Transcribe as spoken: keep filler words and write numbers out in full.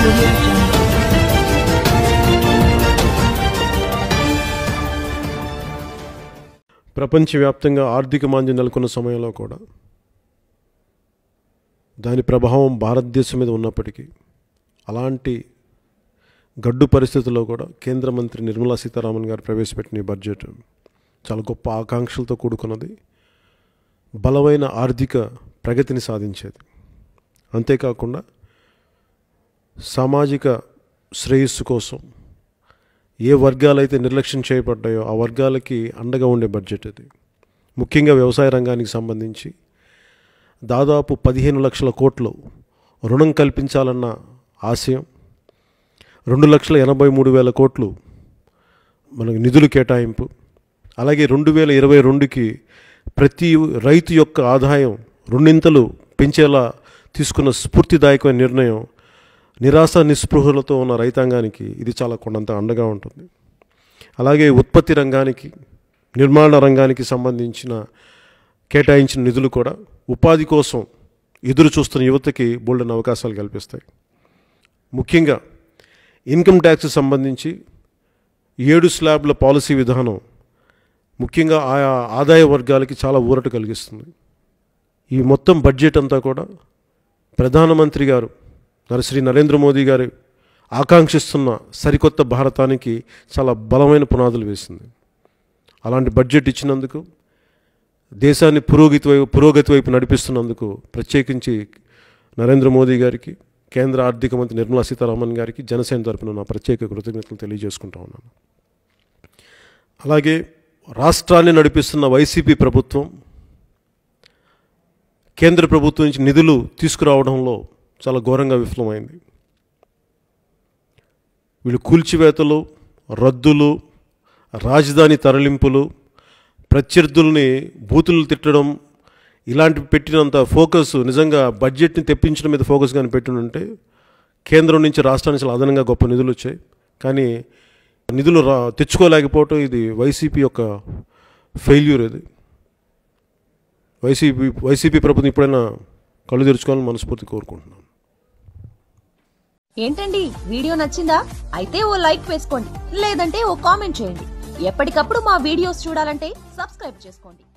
audio jungle. ప్రపంచవ్యాప్తంగా ఆర్థిక మాంద్యం నెలకొన్న సమయంలో కూడా దాని ప్రభావం భారతదేశం మీద ఉన్నప్పటికీ అలాంటి గడ్డు పరిస్థితుల్లో కూడా కేంద్ర మంత్రి నిర్మలా సీతారామన్ గారు ప్రవేశపెట్టిన ఈ బడ్జెట్ చాలా గొప్ప ఆకాంక్షలతో కూడుకున్నది, బలమైన ఆర్థిక ప్రగతిని సాధించేది. అంతేకాకుండా సామాజిక శ్రేయస్సు కోసం ఏ వర్గాలైతే నిర్లక్ష్యం చేయబడ్డాయో ఆ వర్గాలకి అండగా ఉండే బడ్జెట్ ఇది. ముఖ్యంగా వ్యవసాయ రంగానికి సంబంధించి దాదాపు పదిహేను లక్షల కోట్లు రుణం కల్పించాలన్న ఆశయం, రెండు లక్షల ఎనభై మూడు వేల కోట్లు మనకు నిధులు కేటాయింపు, అలాగే రెండు వేల ఇరవై రెండుకి ప్రతి రైతు యొక్క ఆదాయం రెండింతలు పెంచేలా తీసుకున్న స్ఫూర్తిదాయకమైన నిర్ణయం నిరాశ నిస్పృహలతో ఉన్న రైతాంగానికి ఇది చాలా కొండంత అండగా ఉంటుంది. అలాగే ఉత్పత్తి రంగానికి, నిర్మాణ రంగానికి సంబంధించిన కేటాయించిన నిధులు కూడా ఉపాధి కోసం ఎదురు చూస్తున్న యువతకి బోల్డెన్ అవకాశాలు కల్పిస్తాయి. ముఖ్యంగా ఇన్కమ్ ట్యాక్స్ సంబంధించి ఏడు స్లాబ్ల పాలసీ విధానం ముఖ్యంగా ఆయా ఆదాయ వర్గాలకి చాలా ఊరట కలిగిస్తుంది. ఈ మొత్తం బడ్జెట్ అంతా కూడా ప్రధానమంత్రి గారు శ్రీ నరేంద్ర మోదీ గారు ఆకాంక్షిస్తున్న సరికొత్త భారతానికి చాలా బలమైన పునాదులు వేసింది. అలాంటి బడ్జెట్ ఇచ్చినందుకు, దేశాన్ని పురోగతి వైపు పురోగతి వైపు నడిపిస్తున్నందుకు ప్రత్యేకించి నరేంద్ర మోదీ గారికి, కేంద్ర ఆర్థిక మంత్రి నిర్మలా సీతారామన్ గారికి జనసేన తరపున నా ప్రత్యేక కృతజ్ఞతలు తెలియజేసుకుంటా ఉన్నాను. అలాగే రాష్ట్రాన్ని నడిపిస్తున్న వైసీపీ ప్రభుత్వం కేంద్ర ప్రభుత్వం నుంచి నిధులు తీసుకురావడంలో చాలా ఘోరంగా విఫలమైంది. వీళ్ళు కూల్చివేతలు, రద్దులు, రాజధాని తరలింపులు, ప్రత్యర్థుల్ని బూతులు తిట్టడం ఇలాంటివి పెట్టినంత ఫోకస్ నిజంగా బడ్జెట్ని తెప్పించడం మీద ఫోకస్ కానీ పెట్టినంటే కేంద్రం నుంచి రాష్ట్రానికి చాలా అదనంగా గొప్ప నిధులు వచ్చాయి. కానీ నిధులు రా తెచ్చుకోలేకపోవటం ఇది వైసీపీ యొక్క ఫెయిల్యూర్. ఇది వైసీపీ వైసీపీ ప్రభుత్వం ఇప్పుడైనా కళ్ళు తెరుచుకోవాలని మనస్ఫూర్తి కోరుకుంటున్నాను. ఏంటండి, వీడియో నచ్చిందా? అయితే ఓ లైక్ వేసుకోండి, లేదంటే ఓ కామెంట్ చేయండి. ఎప్పటికప్పుడు మా వీడియోస్ చూడాలంటే సబ్స్క్రైబ్ చేసుకోండి.